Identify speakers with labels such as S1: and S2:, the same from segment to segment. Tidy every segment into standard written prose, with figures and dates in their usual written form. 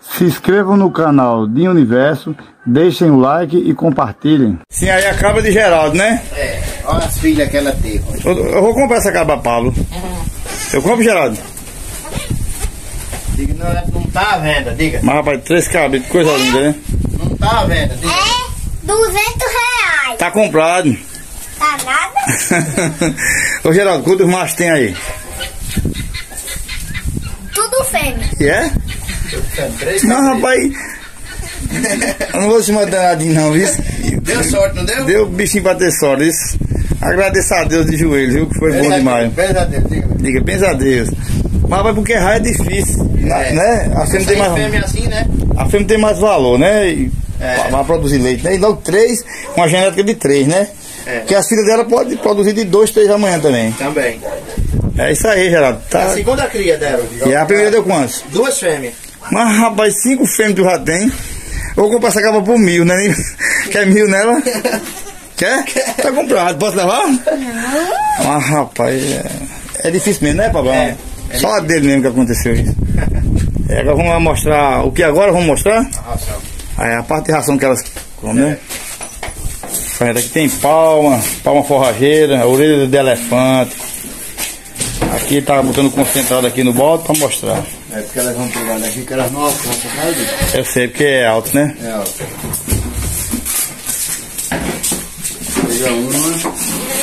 S1: Se inscrevam no canal Dinho Universo, deixem o like e compartilhem. Sim, aí a cabra de Geraldo, né?
S2: É, olha as filhas que ela teve.
S1: Eu vou comprar essa cabra, Pablo. Eu compro, Geraldo?
S2: Diga, não tá à venda, diga.
S1: Mas rapaz, 3 cabras, que coisa linda, né?
S2: Não tá à venda, diga.
S3: É R$200.
S1: Tá comprado.
S3: Tá nada?
S1: Ô Geraldo, quantos machos tem aí?
S3: Tudo fêmea.
S1: E é?
S2: Três
S1: Não,
S2: cabras.
S1: rapaz. Eu não vou se mandar danadinho não, viu?
S2: Deu sorte, não deu?
S1: Deu bichinho pra ter sorte, isso. Agradeço a Deus de joelho, viu? Que foi bom demais.
S2: Pensa a Deus, diga.
S1: Diga, pensa a Deus. Mas rapaz, porque raio é difícil, né? A fêmea tem mais,
S2: fêmea assim, né?
S1: a fêmea tem mais valor, né? E
S2: É.
S1: vai produzir leite, né? E logo 3, uma genética de 3, né?
S2: É.
S1: Porque as filhas dela podem produzir de 2, 3 amanhã também.
S2: Também.
S1: É isso aí, Geraldo.
S2: A
S1: Tá.
S2: segunda cria dela.
S1: E a primeira deu quantos?
S2: 2 fêmeas.
S1: Mas rapaz, 5 fêmeas tu já tem. Eu vou comprar essa capa por 1.000, né? Quer 1.000 nela? Quer? Tá comprado, posso levar? Não. Mas rapaz, é difícil mesmo, né, Pablo?
S2: É
S1: Só a dele mesmo que aconteceu isso. Agora vamos mostrar. O que agora vamos mostrar?
S2: A ração.
S1: Aí a parte de ração que elas comem, né? Aqui tem palma forrageira, orelha de elefante. Aqui tá botando concentrado aqui no balde pra mostrar.
S2: É porque elas vão pegar daqui que elas não alcançam, né?
S1: Eu sei, porque é alto, né?
S2: É, ó. Pega uma.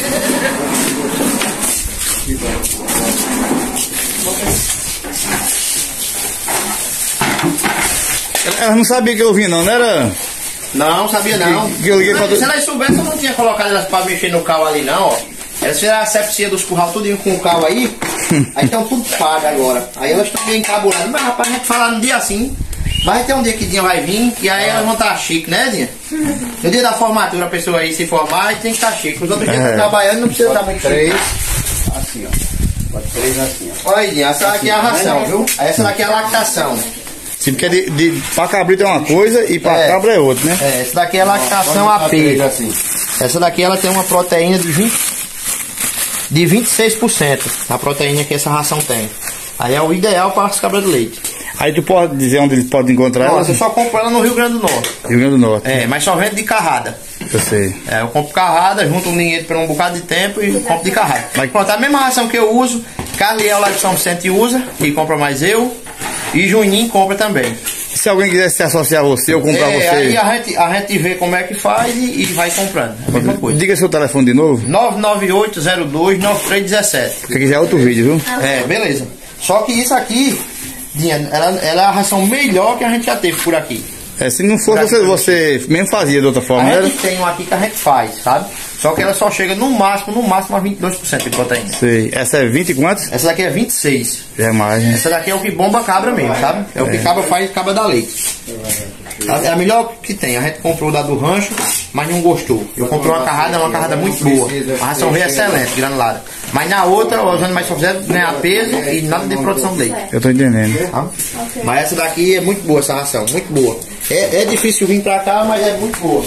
S1: Elas não sabiam que eu vim não, não era?
S2: Não, sabia não.
S1: Que eu liguei pra
S2: Se elas soubessem, eu não tinha colocado elas pra mexer no cal ali não, ó. Elas fizeram a sepsia dos curral tudinho com o cal aí. Aí estão tudo pago agora. Aí elas estão meio encabuladas. Mas rapaz, a gente falar num dia assim. Vai ter um dia que Dinha vai vir e aí elas vão estar chique, né, Dinha? No dia da formatura a pessoa aí se formar e tem que estar chique. Os outros dias que trabalhando não precisa estar muito chique.
S4: Assim, ó. Pode 3 assim, ó.
S2: Olha aí, Dinha, essa daqui é a ração, viu? Aí essa daqui é a lactação.
S1: Sim, porque pra cabrito é uma coisa e pra
S2: É.
S1: cabra é outra, né?
S2: É, essa daqui é a lactação AP.
S4: Assim.
S2: Essa daqui ela tem uma proteína de 26%. A proteína que essa ração tem. Aí é o ideal para as cabras de leite.
S1: Aí tu pode dizer onde eles podem encontrar ela?
S2: Nossa, eu só compro ela no Rio Grande do Norte.
S1: Rio Grande do Norte.
S2: É, mas só vende de carrada.
S1: Eu sei.
S2: É, eu compro carrada, junto um dinheiro por um bocado de tempo e compro de carrada.
S1: Mas-
S2: Pronto, a mesma ração que eu uso, Carliel lá de São Vicente usa, e compra mais eu, e Juninho compra também.
S1: Se alguém quiser se associar a você ou comprar
S2: Aí
S1: você,
S2: a gente vê como é que faz e vai comprando. É a mesma coisa.
S1: diga seu telefone de novo,
S2: 998029317.
S1: porque aqui já é outro vídeo, viu?
S2: É, beleza. Só que isso aqui, Dinha, ela é a ração melhor que a gente já teve por aqui.
S1: É, se não for, você mesmo fazia de outra forma,
S2: A
S1: não era?
S2: gente tem um aqui que a gente faz, sabe? Só que ela só chega no máximo a 22% de proteína.
S1: Sei. Essa é 20 e quantos?
S2: Essa daqui é 26.
S1: Já é mais, né?
S2: Essa daqui é o que bomba a cabra mesmo, sabe? É o que cabra faz, cabra dá leite. É a melhor que tem. A gente comprou da do rancho, mas não gostou. Eu comprei uma carrada muito boa. A ração veio excelente, granulada. Mas na outra, os animais só fizeram ganhar peso e nada de produção de leite.
S1: Eu tô entendendo.
S2: Tá? Mas essa daqui é muito boa, essa ração, muito boa. É difícil vir pra cá, mas é muito boa.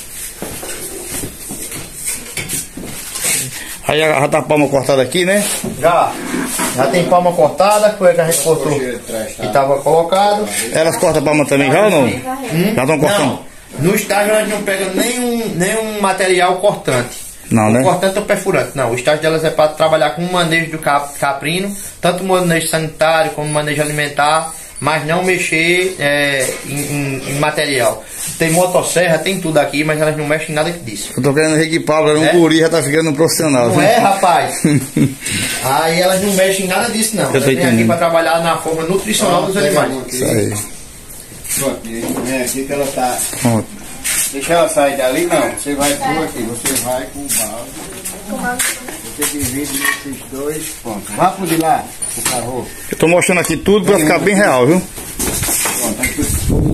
S1: Aí já tá a palma cortada aqui, né?
S2: Já tem palma cortada, foi a que a gente cortou e tava colocado.
S1: Elas cortam a palma também já ou não? Já estão cortando?
S2: Não, no estágio elas não pegam nenhum material cortante.
S1: Não, né?
S2: Cortante ou perfurante. Não, o estágio delas é para trabalhar com o manejo do caprino, tanto o manejo sanitário como o manejo alimentar, mas não mexer em material. Tem motosserra, tem tudo aqui, mas elas não mexem em nada disso.
S1: Eu tô querendo ver que Pablo era um guri, já tá ficando um profissional.
S2: Não
S1: viu?
S2: é, rapaz? Aí elas não mexem em nada disso, não.
S1: Eu tô
S2: Elas vêm aqui
S1: entendendo.
S2: para trabalhar na forma nutricional dos animais.
S1: Isso aí.
S4: Vem aqui que ela tá.
S1: Pronto.
S4: Deixa ela sair dali, não. Você vai por aqui, você vai com o balde. Você divide nesses 2 pontos. Vá pro de lá, o carro.
S1: Eu tô mostrando aqui tudo pra ficar bem real, viu?
S4: Pronto, aqui.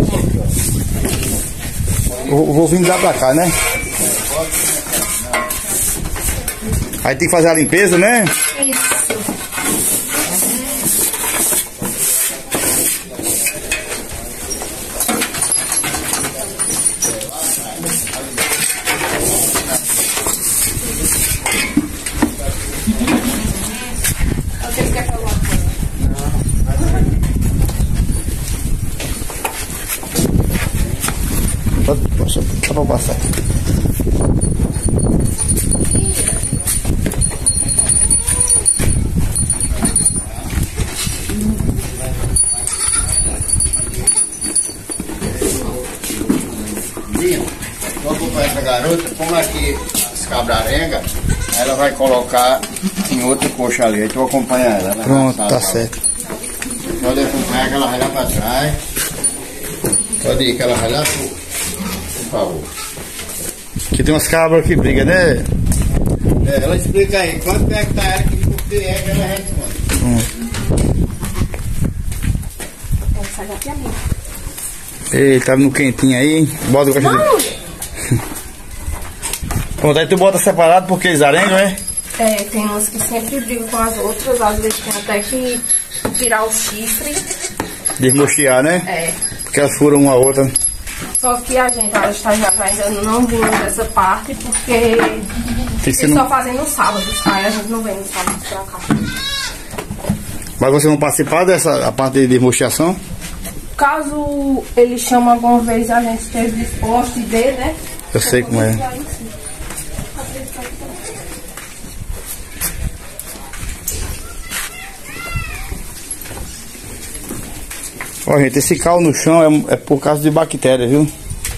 S1: Eu vou vir lá pra cá, né? Aí tem que fazer a limpeza, né?
S3: Isso.
S1: Dá pra passar.
S4: Vou acompanhar essa garota, como aqui as cabrarengas, ela vai colocar em outra coxa ali. Aí tu acompanha ela.
S1: Pronto, tá certo.
S4: Pode acompanhar que ela vai lá pra trás. Pode ir que ela vai lá, por favor.
S1: Aqui tem umas cabras que brigam, né?
S4: Ela explica aí, quanto é que tá ela, que é que ela responde.
S1: Ei, tá no quentinho aí, hein? Bota o cachorro. Pronto, aí tu bota separado porque eles arengam, né?
S5: É, tem umas que sempre brigam com as outras, às vezes tem até que tirar o chifre.
S1: Desmochear, né?
S5: É.
S1: Porque elas furam uma a outra.
S5: Só que a estagiária ainda não viu dessa parte porque eles só fazem no sábado. Aí a gente não vem no sábado pra cá.
S1: Mas você não participar dessa a parte de desmocheação?
S5: Caso ele chama alguma vez a gente esteja disposto e dê, né?
S1: Eu sei como é. Ó, gente, esse cal no chão é por causa de bactéria, viu?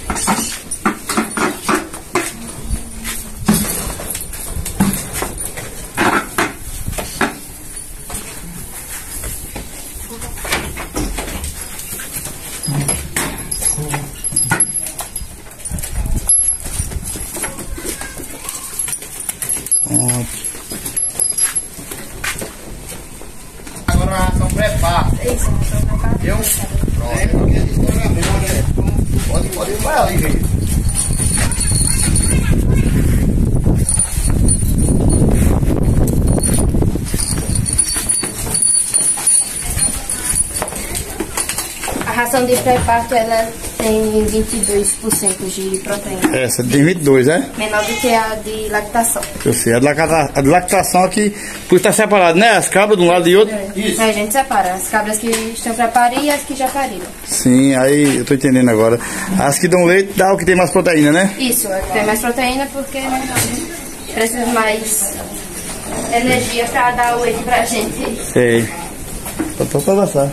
S2: Agora a ração prepara. Viu? Pode ir para ali, gente.
S5: A ração de pré-parto ela tem 22% de proteína.
S1: Essa tem 22, né?
S5: Menor do que a de lactação.
S1: Eu sei, a de lactação aqui, por estar separado, né? As cabras de um lado e outro.
S5: Isso. Aí a gente separa as cabras que estão para parir e as que já pariram.
S1: Sim, aí eu tô entendendo agora. As que dão leite dá o que tem mais proteína, né?
S5: Isso, tem mais proteína porque precisa mais energia para dar o leite pra gente.
S1: Sei. Tô pra passar.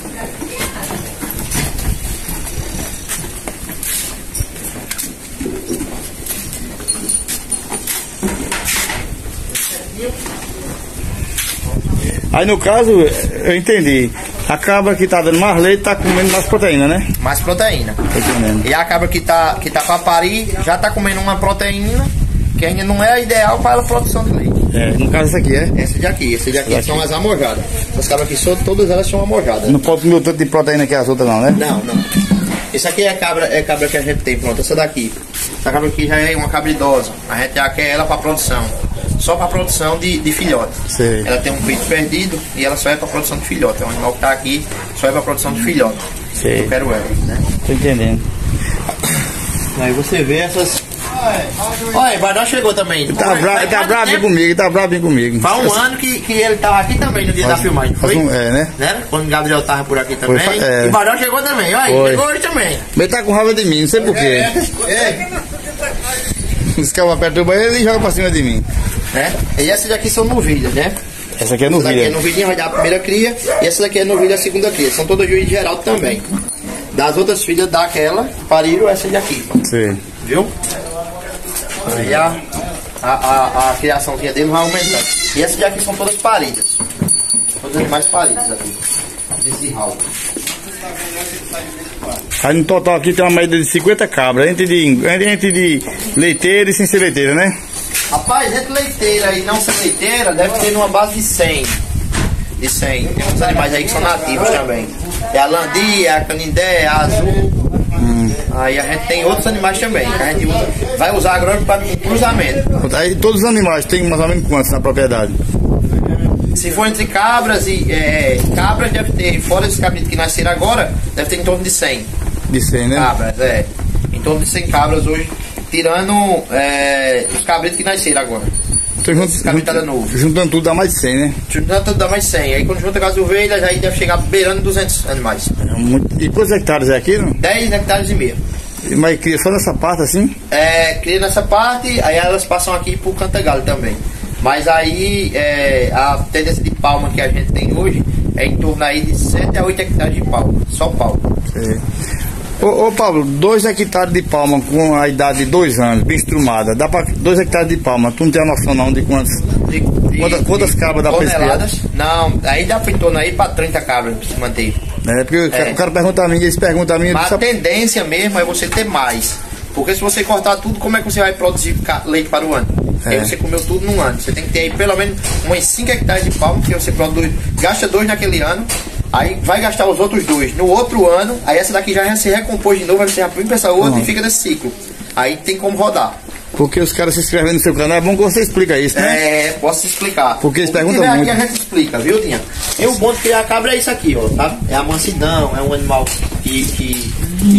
S1: Aí no caso, eu entendi. A cabra que tá dando mais leite tá comendo mais proteína, né?
S2: Mais proteína.
S1: Tô entendendo.
S2: E a cabra que tá para parir já tá comendo uma proteína que ainda não é ideal para a produção de leite.
S1: É, no caso essa aqui, é?
S2: Esse daqui são as amojadas. As cabras aqui, todas elas são amojadas.
S1: Não pode comer o tanto de proteína que as outras não, né?
S2: Não. Esse aqui é cabra que a gente tem, pronto, essa daqui. Essa cabra aqui já é uma cabra idosa. A gente já quer ela para produção. Só para produção de filhote.
S1: Sei.
S2: Ela tem um peito perdido e ela só é para produção de filhote. É um animal que tá aqui, só é para produção de filhote.
S1: Sei.
S2: Eu quero ela, né?
S1: Tô entendendo.
S2: Aí você vê essas. Olha, o Badó chegou também.
S1: Tá bravo comigo.
S2: Faz um ano que ele tava aqui também no dia da filmagem, foi?
S1: Né?
S2: Quando o Gabriel tava por aqui também. E o Badó chegou também, olha, chegou hoje também.
S1: Ele tá com raiva de mim, não sei porquê. Os caras perturbam ele e joga pra cima de mim.
S2: E essas aqui são novilhas, né?
S1: Essa aqui é novilha.
S2: Essa daqui é novilhinha, vai dar a primeira cria. E essa daqui é novilha, a segunda cria. São todas juiz de Geraldo também. Das outras filhas daquela, pariram essa daqui.
S1: Sim.
S2: Viu? Aí a criaçãozinha dele vai aumentando. E essas daqui são todas paridas. Todos animais paridos aqui. Desse ralo.
S1: Aí no total aqui tem uma média de 50 cabras, entre de leiteira e sem ser leiteira, né?
S2: Rapaz, entre leiteira e não ser leiteira, deve ter numa base de 100. De 100. Tem uns animais aí que são nativos também. É a landia, a canindé, a azul. Aí a gente tem outros animais também, que a gente vai usar agora para cruzamento.
S1: Aí todos os animais tem mais ou menos quantos na propriedade?
S2: Se for entre cabras e cabras deve ter, fora esses cabritos que nasceram agora, deve ter em torno de 100.
S1: De 100, né?
S2: Cabras, em torno de 100 cabras hoje, tirando os cabritos que nasceram agora.
S1: Então, juntando tudo dá mais de 100, né?
S2: Juntando tudo dá mais de 100. Aí quando junta com as ovelhas, aí deve chegar beirando 200 animais.
S1: E quantos hectares é aqui, não?
S2: 10 hectares e meio.
S1: Mas cria só nessa parte assim?
S2: Cria nessa parte, aí elas passam aqui pro Cantagalho também. Mas aí a tendência de palma que a gente tem hoje é em torno aí de 7 a 8 hectares de palma, só palma.
S1: Ô Pablo, 2 hectares de palma com a idade de 2 anos, bem estrumada, dá pra 2 hectares de palma, tu não tem a noção não de quantas cabras dá pra
S2: toneladas? Não, aí dá pra em torno aí pra 30 cabras pra se manter.
S1: Porque o cara pergunta a mim, eles perguntam a mim...
S2: Mas a tendência mesmo é você ter mais, porque se você cortar tudo, como é que você vai produzir leite para o ano? Aí você comeu tudo num ano, você tem que ter aí pelo menos uns 5 hectares de palma, que você produz, gasta 2 naquele ano, aí vai gastar os outros 2 no outro ano, aí essa daqui já se recompôs de novo, aí você já põe pra essa outra e fica nesse ciclo. Aí tem como rodar.
S1: Porque os caras se inscrevem no seu canal, é bom que você explica isso, né?
S2: Posso explicar.
S1: Porque eles perguntam muito.
S2: Aqui a gente explica, viu, Dinha? E o bom de criar cabra é isso aqui, ó, tá? É a mansidão, é um animal que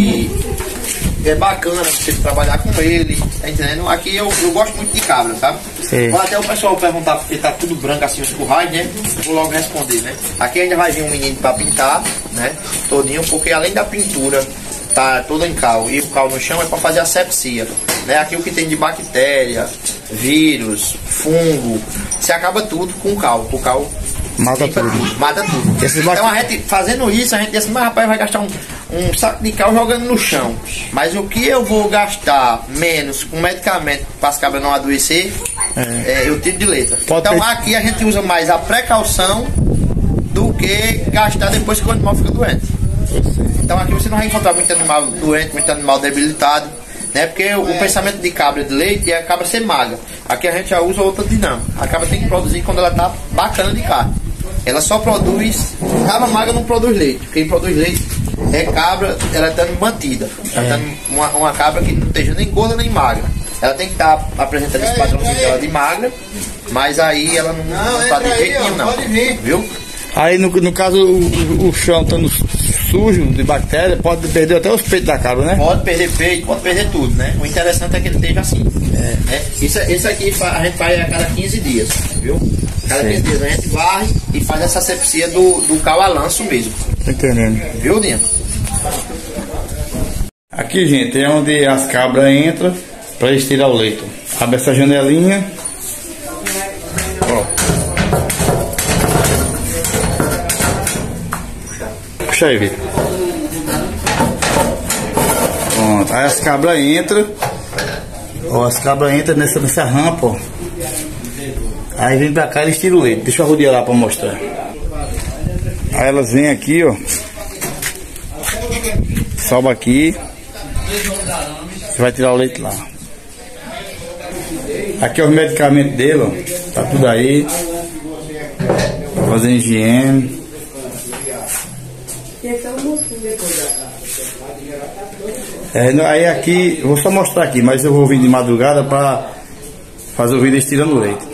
S2: é bacana você trabalhar com ele, tá entendendo? Aqui eu gosto muito de cabra, tá? Pode até o pessoal perguntar porque tá tudo branco assim os currais, né? Vou logo responder, né? Aqui ainda vai vir um menino pra pintar, né? Todinho, porque além da pintura tá todo em cal e o cal no chão é para fazer asepsia, né? Aqui o que tem de bactéria, vírus, fungo, se acaba tudo com o cal. O cal
S1: mata tudo.
S2: Mata tudo. Então a gente fazendo isso, a gente diz assim, mas rapaz, vai gastar um saco de cal jogando no chão. Mas o que eu vou gastar menos com medicamento para as cabras não adoecer, eu tiro de letra. Então aqui a gente usa mais a precaução do que gastar depois que o animal fica doente. Então aqui você não vai encontrar muito animal doente, muito animal debilitado, né? Porque o pensamento de cabra de leite é a cabra ser magra. Aqui a gente já usa outra dinâmica. A cabra tem que produzir quando ela tá bacana de carne. Ela só produz, cabra magra não produz leite. Quem produz leite é cabra, ela estando mantida. Ela tá uma cabra que não esteja nem gorda nem magra. Ela tem que estar apresentando esse padrãozinho dela de magra, mas aí ela não tá de jeito nenhum não, viu?
S1: Aí no caso o chão estando sujo de bactéria, pode perder até os peitos da cabra, né?
S2: Pode perder peito, pode perder tudo, né? O interessante é que ele esteja assim. Né? Isso aqui a gente faz a cada 15 dias, viu? Cada 15 dias a gente varre e faz essa asepsia do cal a lanço mesmo.
S1: Tô entendendo.
S2: Viu, Dinha?
S1: Aqui, gente, é onde as cabras entram para eles tirar o leite. Abre essa janelinha. Ó. Puxa aí, Vitor. Pronto. Aí as cabras entram. Ó, as cabras entram nessa rampa, ó. Aí vem pra cá e eles tiram o leite. Deixa eu rodear lá pra mostrar. Aí elas vêm aqui, ó. Sobe aqui. Você vai tirar o leite lá. Aqui é os medicamentos dele, ó. Tá tudo aí. Fazendo higiene. Aí aqui, eu vou só mostrar aqui, mas eu vou vir de madrugada para fazer o vídeo eles tirando o leite.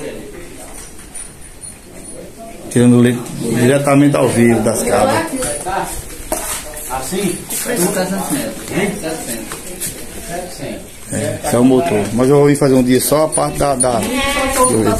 S1: Tirando o leite diretamente ao vivo das cabras.
S4: Assim?
S1: Esse é o motor. Mas eu vou vir fazer um dia só a parte da do leite.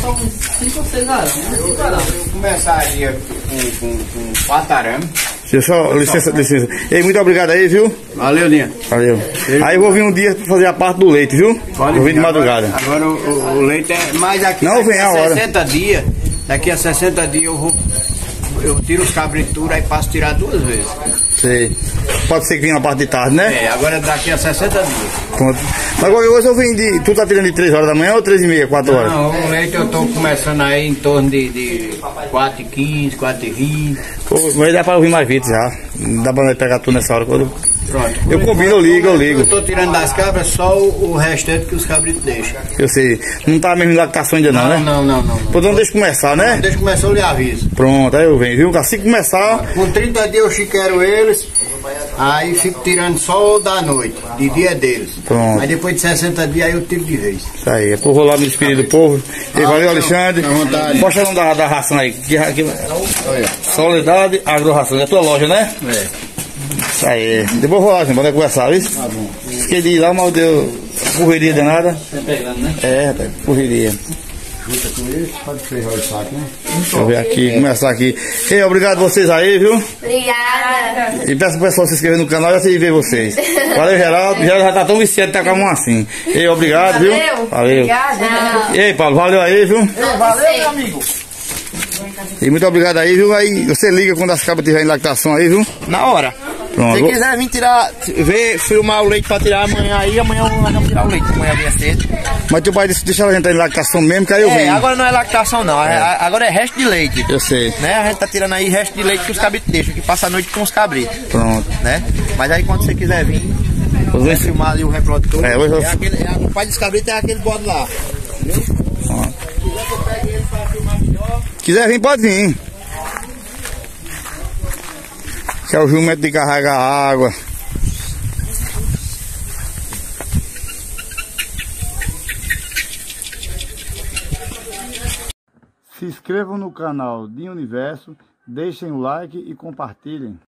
S4: Eu começaria com 4 arames.
S1: Licença. Ei, muito obrigado aí, viu?
S4: Valeu, Linha.
S1: Valeu. Aí eu vou vir um dia pra fazer a parte do leite, viu?
S4: Pode
S1: vou vir de madrugada.
S4: Agora o leite é mais aqui.
S1: Não, vem a hora.
S4: 60 dias. Daqui a 60 dias eu tiro os cabrituras e passo a tirar 2 vezes.
S1: Sei. Pode ser que venha na parte de tarde, né?
S4: Agora daqui a 60 dias.
S1: Pronto. Mas qualquer coisa eu vim de... Tu tá tirando de 3 horas da manhã ou 3h30, 4 horas?
S4: Não, o leite eu tô começando aí em torno de 4h15, 4h20.
S1: Mas dá pra ouvir mais vídeos já. Não dá pra nós pegar tudo nessa hora. Pronto. Eu combino, eu ligo.
S4: Eu tô tirando das cabras só o restante que os cabritos deixam.
S1: Eu sei. Não tá mesmo em lactação ainda não, né?
S4: Não.
S1: Então deixa começar, né?
S4: Deixa começar, eu lhe aviso.
S1: Pronto, aí eu venho, viu? Assim que começar...
S4: Com 30 dias eu chiquero eles, aí fico tirando só da noite, de dia deles.
S1: Pronto.
S4: Aí depois de 60 dias aí eu tiro de vez.
S1: Isso aí, é por rolar no espírito do povo. E valeu, Alexandre. Mostra o nome da ração aí. Solidariedade Agro-Ração. É a tua loja, né? Isso aí. Depois vou lá, gente, pra conversar, viu? Tá bom. Fiquei de ir lá, mas deu correria danada.
S2: Tá pegando, né?
S1: Rapaz, correria.
S4: Junta com isso, pode frear o saco, né?
S1: Deixa eu ver aqui, começar aqui. Ei, obrigado vocês aí, viu?
S3: Obrigada.
S1: E peço pro pessoal se inscrever no canal e assim ver vocês. Valeu, Geraldo. Geraldo já tá tão viciado de tá com a mão assim. Ei, obrigado, viu? Valeu.
S5: Obrigada.
S1: Ei, Paulo, valeu aí, viu?
S2: Valeu, meu amigo.
S1: E muito obrigado aí, viu? Aí você liga quando as cabras estiverem em lactação aí, viu?
S2: Na hora.
S1: Pronto.
S2: Se quiser vir tirar, filmar o leite pra tirar amanhã aí, amanhã nós vamos tirar o leite. Amanhã vinha cedo.
S1: Mas teu pai disse, deixa a gente entrar em lactação mesmo, que aí eu venho.
S2: Agora não é lactação não, agora é resto de leite.
S1: Eu sei.
S2: Né? A gente tá tirando aí resto de leite que os cabritos deixam, que passa a noite com os cabritos.
S1: Pronto.
S2: Né? Mas aí quando você quiser vir, você filmar ali o reprodutor, o pai dos cabritos é aquele bode lá. Entendeu?
S1: Quiser vir, pode vir. Que é o jumento de carregar água. Se inscrevam no canal de Universo, deixem o like e compartilhem.